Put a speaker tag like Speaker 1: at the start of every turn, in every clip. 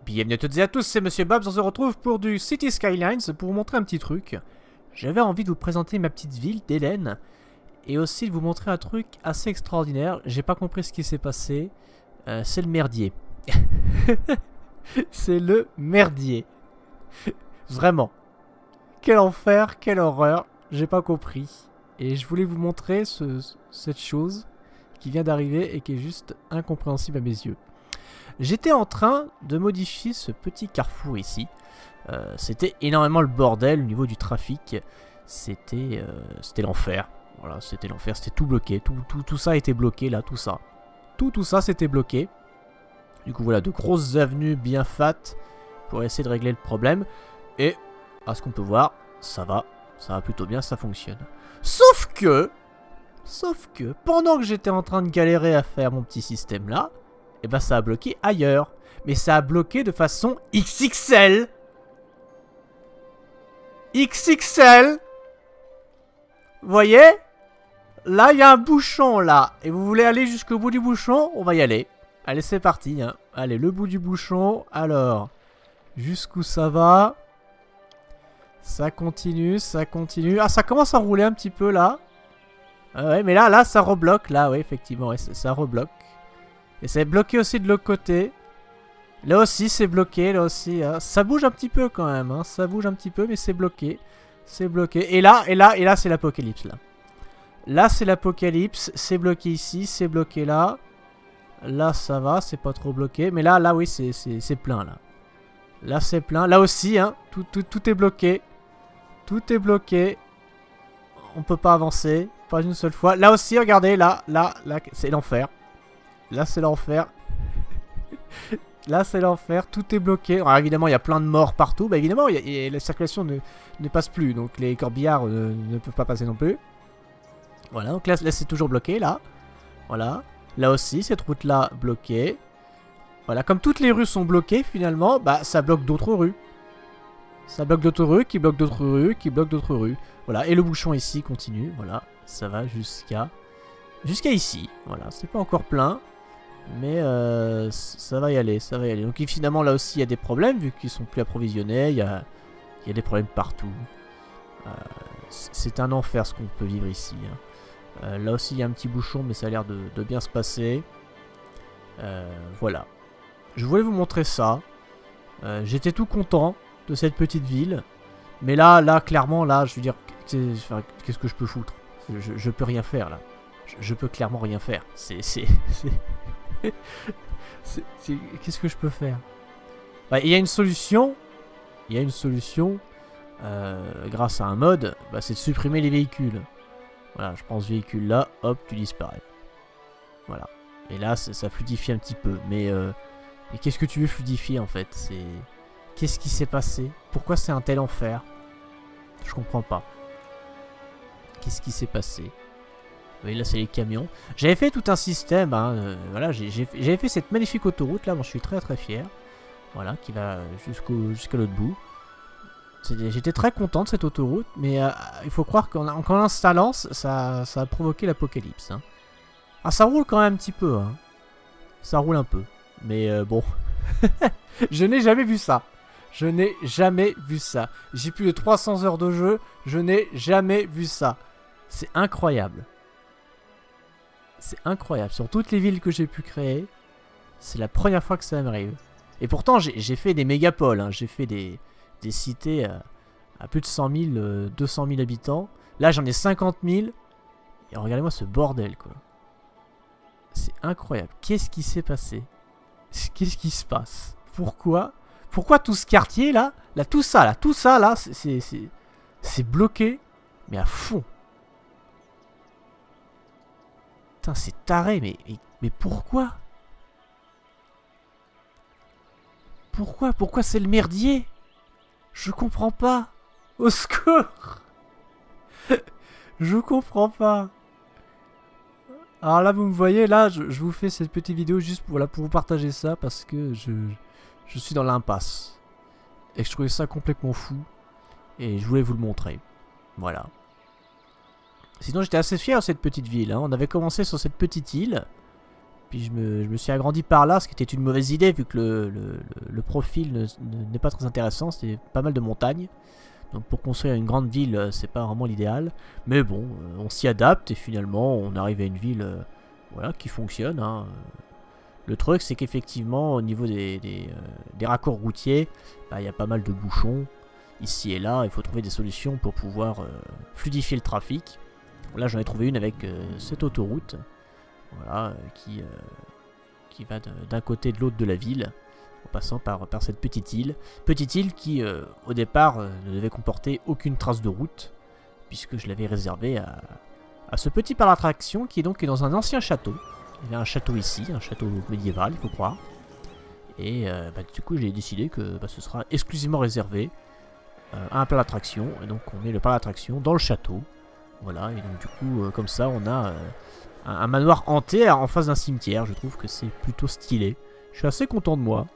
Speaker 1: Bienvenue à toutes et à tous, c'est Monsieur Babs, on se retrouve pour du City Skylines pour vous montrer un petit truc. J'avais envie de vous présenter ma petite ville d'Hélène et aussi de vous montrer un truc assez extraordinaire. J'ai pas compris ce qui s'est passé, c'est le merdier. C'est le merdier. Vraiment. Quel enfer, quelle horreur, j'ai pas compris. Et je voulais vous montrer cette chose qui vient d'arriver et qui est juste incompréhensible à mes yeux. J'étais en train de modifier ce petit carrefour ici. C'était énormément le bordel au niveau du trafic. C'était l'enfer. Voilà, c'était l'enfer, c'était tout bloqué. Tout ça était bloqué là, tout ça. Tout ça c'était bloqué. Du coup voilà, de grosses avenues bien fat pour essayer de régler le problème. Et à ce qu'on peut voir, ça va plutôt bien, ça fonctionne. Sauf que, pendant que j'étais en train de galérer à faire mon petit système là, et ben ça a bloqué ailleurs. Mais ça a bloqué de façon XXL. XXL. Vous voyez? Là, il y a un bouchon, là. Et vous voulez aller jusqu'au bout du bouchon? On va y aller. Allez, c'est parti. Hein. Allez, le bout du bouchon. Alors, jusqu'où ça va? Ça continue, ça continue. Ah, ça commence à rouler un petit peu, là. Ouais, mais là, ça rebloque. Là, oui, effectivement, ouais, ça rebloque. Et c'est bloqué aussi de l'autre côté. Là aussi, c'est bloqué. Là aussi, hein. Ça bouge un petit peu quand même. Hein. Ça bouge un petit peu, mais c'est bloqué. C'est bloqué. Et là, c'est l'apocalypse. Là, c'est l'apocalypse. C'est bloqué ici. C'est bloqué là. Là, ça va. C'est pas trop bloqué. Mais là, oui, c'est plein. Là, c'est plein. Là aussi, hein. Tout est bloqué. Tout est bloqué. On peut pas avancer. Pas une seule fois. Là aussi, regardez. Là, c'est l'enfer. Là, c'est l'enfer. Là, c'est l'enfer. Tout est bloqué. Alors, évidemment, il y a plein de morts partout. Bah, évidemment, la circulation ne passe plus. Donc, les corbillards ne peuvent pas passer non plus. Voilà. Donc, là c'est toujours bloqué. Là. Voilà. Là aussi, cette route-là, bloquée. Voilà. Comme toutes les rues sont bloquées, finalement, bah, ça bloque d'autres rues. Ça bloque d'autres rues, qui bloquent d'autres rues, qui bloquent d'autres rues. Voilà. Et le bouchon ici continue. Voilà. Ça va jusqu'à ici. Voilà. C'est pas encore plein. Mais ça va y aller, ça va y aller. Donc finalement là aussi il y a des problèmes vu qu'ils sont plus approvisionnés, il y a des problèmes partout. C'est un enfer ce qu'on peut vivre ici. Hein. Là aussi il y a un petit bouchon mais ça a l'air de bien se passer. Voilà. Je voulais vous montrer ça. J'étais tout content de cette petite ville. Mais là clairement là je veux dire, qu'est-ce que je peux foutre? Je peux rien faire là. Je peux clairement rien faire. Qu'est-ce que je peux faire? Bah, il y a une solution. Il y a une solution. Grâce à un mode, bah, c'est de supprimer les véhicules. Voilà, je prends ce véhicule là, hop, tu disparais. Voilà. Et là, ça fluidifie un petit peu. Mais qu'est-ce que tu veux fluidifier en fait? Qu'est-ce qui s'est passé? Pourquoi c'est un tel enfer? Je comprends pas. Qu'est-ce qui s'est passé? Oui, là c'est les camions. J'avais fait tout un système, hein, voilà, j'avais fait cette magnifique autoroute là, moi je suis très fier. Voilà, qui va jusqu'à l'autre bout. J'étais très content de cette autoroute, mais il faut croire qu'en l'installant, ça a provoqué l'apocalypse. Hein. Ah, ça roule quand même un petit peu, hein. Ça roule un peu. Mais bon, je n'ai jamais vu ça. Je n'ai jamais vu ça. J'ai plus de 300 heures de jeu, je n'ai jamais vu ça. C'est incroyable. C'est incroyable. Sur toutes les villes que j'ai pu créer, c'est la première fois que ça m'arrive. Et pourtant, j'ai fait des mégapoles. Hein. J'ai fait des cités à plus de 100 000, 200 000 habitants. Là, j'en ai 50 000. Et regardez-moi ce bordel, quoi. C'est incroyable. Qu'est-ce qui s'est passé? Qu'est-ce qui se passe? Pourquoi tout ce quartier, là, tout ça, là, c'est bloqué, mais à fond. C'est taré, mais pourquoi? Pourquoi c'est le merdier? Je comprends pas. Au secours. Je comprends pas. Alors là, vous me voyez, là, je vous fais cette petite vidéo juste pour vous partager ça parce que je suis dans l'impasse. Et je trouvais ça complètement fou. Et je voulais vous le montrer. Voilà. Sinon, j'étais assez fier de cette petite ville. Hein. On avait commencé sur cette petite île. Puis je me suis agrandi par là, ce qui était une mauvaise idée vu que le profil n'est pas très intéressant, c'est pas mal de montagnes. Donc pour construire une grande ville, c'est pas vraiment l'idéal. Mais bon, on s'y adapte et finalement on arrive à une ville voilà, qui fonctionne. Hein. Le truc c'est qu'effectivement au niveau des raccords routiers, bah, y a pas mal de bouchons ici et là. Il faut trouver des solutions pour pouvoir fluidifier le trafic. Là j'en ai trouvé une avec cette autoroute. Voilà, qui va d'un côté de l'autre de la ville, en passant par cette petite île. Petite île qui, au départ, ne devait comporter aucune trace de route, puisque je l'avais réservée à ce petit parc d'attraction qui est donc dans un ancien château. Il y a un château ici, un château médiéval, il faut croire. Et bah, du coup, j'ai décidé que bah, ce sera exclusivement réservé à un parc d'attraction. Et donc, on met le parc d'attraction dans le château. Voilà, et donc du coup, comme ça, on a... un manoir hanté en face d'un cimetière. Je trouve que c'est plutôt stylé. Je suis assez content de moi.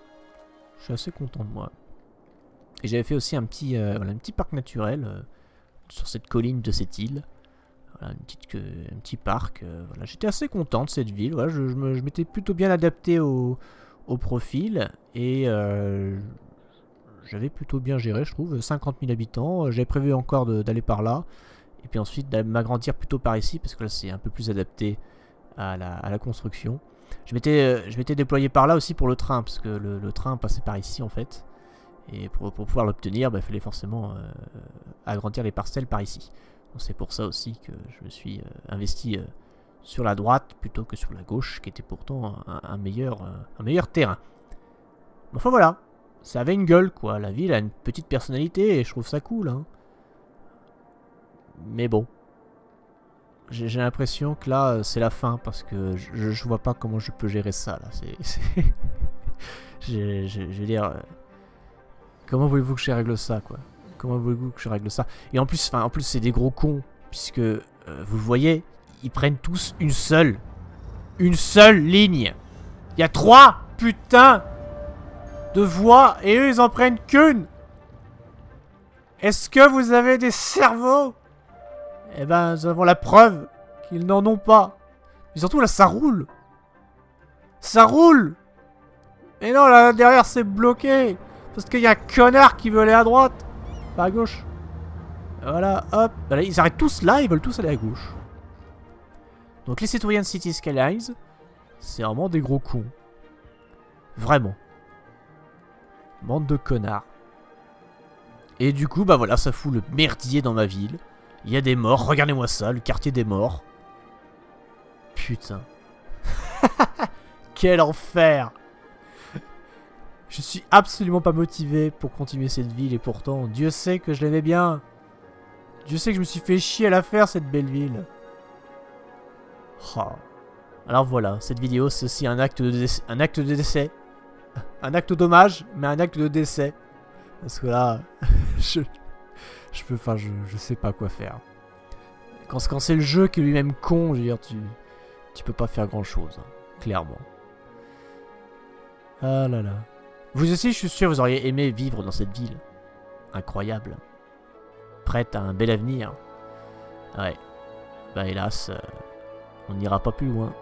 Speaker 1: Et j'avais fait aussi un petit parc naturel sur cette colline de cette île. Voilà, un petit parc. Voilà. J'étais assez content de cette ville. Voilà, je m'étais plutôt bien adapté au profil. Et j'avais plutôt bien géré, je trouve. 50 000 habitants. J'avais prévu encore d'aller par là. Et puis ensuite m'agrandir plutôt par ici, parce que là c'est un peu plus adapté à la construction. Je m'étais déployé par là aussi pour le train, parce que le train passait par ici en fait. Et pour pouvoir l'obtenir, bah, il fallait forcément agrandir les parcelles par ici. C'est pour ça aussi que je me suis investi sur la droite plutôt que sur la gauche, qui était pourtant un meilleur terrain. Enfin voilà, ça avait une gueule quoi, la ville a une petite personnalité et je trouve ça cool hein. Mais bon, j'ai l'impression que là c'est la fin parce que je vois pas comment je peux gérer ça là. Je veux dire, comment voulez-vous que je règle ça quoi? Comment voulez-vous que je règle ça? Et en plus c'est des gros cons puisque vous voyez, ils prennent tous une seule ligne. Il y a 3 putains de voies et eux ils en prennent qu'une. Est-ce que vous avez des cerveaux? Eh ben, nous avons la preuve qu'ils n'en ont pas. Mais surtout, là, ça roule. Ça roule. Mais non, là, derrière, c'est bloqué. Parce qu'il y a un connard qui veut aller à droite. Pas à gauche. Voilà, hop. Là, ils arrêtent tous là, ils veulent tous aller à gauche. Donc, les citoyens de City Skylines, c'est vraiment des gros cons. Vraiment. Bande de connards. Et du coup, bah voilà, ça fout le merdier dans ma ville. Il y a des morts, regardez-moi ça, le quartier des morts. Putain. Quel enfer. Je suis absolument pas motivé pour continuer cette ville et pourtant, Dieu sait que je l'aimais bien. Dieu sait que je me suis fait chier à la faire cette belle ville. Oh. Alors voilà, cette vidéo c'est aussi un acte de décès. Un acte d'hommage, mais un acte de décès. Parce que là, je sais pas quoi faire. Quand c'est le jeu qui est lui-même con, je veux dire, tu peux pas faire grand chose, hein, clairement. Ah là là. Vous aussi, je suis sûr, vous auriez aimé vivre dans cette ville. Incroyable. Prête à un bel avenir. Ouais. Bah hélas, on n'ira pas plus loin.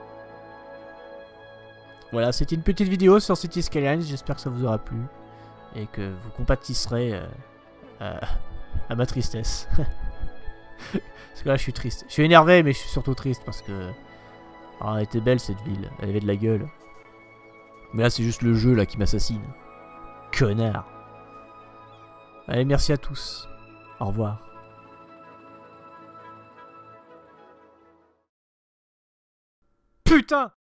Speaker 1: Voilà, c'était une petite vidéo sur City Skylines, j'espère que ça vous aura plu. Et que vous compatisserez à ma tristesse. Parce que là je suis triste. Je suis énervé mais je suis surtout triste parce que... Ah, elle était belle cette ville, elle avait de la gueule. Mais là c'est juste le jeu là qui m'assassine. Connard. Allez, merci à tous. Au revoir. Putain!